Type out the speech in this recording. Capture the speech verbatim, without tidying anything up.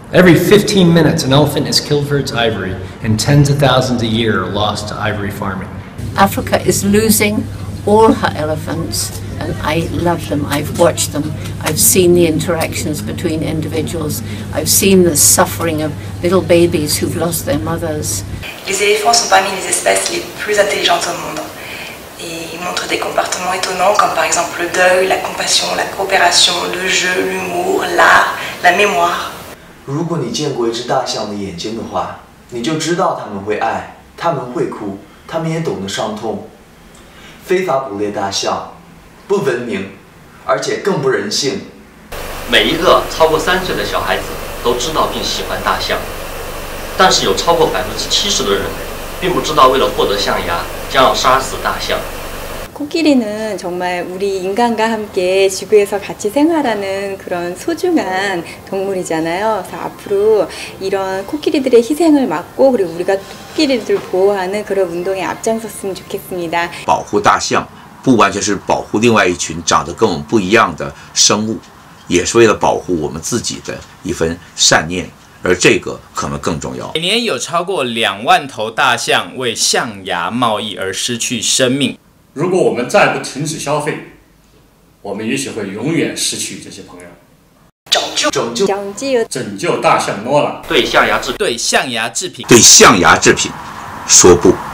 Every fifteen minutes, an elephant is killed for its ivory, and tens of thousands a year are lost to ivory farming. Africa is losing all her elephants, and I love them. I've watched them. I've seen the interactions between individuals. I've seen the suffering of little babies who've lost their mothers. Les éléphants sont parmi les espèces les plus intelligentes au monde. Et ils montrent des comportements étonnants comme par exemple le deuil, la compassion, la coopération, le jeu, l'humour, l'art, la mémoire. 如果你见过一只大象的眼睛的话，你就知道它们会爱，它们会哭，它们也懂得伤痛。非法捕猎大象，不文明，而且更不人性。 每一个超过三岁的小孩子都知道并喜欢大象，但是有超过百分之七十的人并不知道为了获得象牙将要杀死大象。 코끼리는 정말 우리 인간과 함께 지구에서 같이 생활하는 그런 소중한 동물이잖아요. 그래서 앞으로 이런 코끼리들의 희생을 막고 그리고 우리가 코끼리들을 보호하는 그런 운동에 앞장섰으면 좋겠습니다. 保护大象不完全是保护另外一群长得跟我们不一样的生物，也是为了保护我们自己的一份善念，而这个可能更重要。 每年有超过两万头大象为象牙贸易而失去生命。 如果我们再不停止消费，我们也许会永远失去这些朋友。 拯救拯救拯救拯救大象诺拉， 对象牙制对象牙制品对象牙制品说不。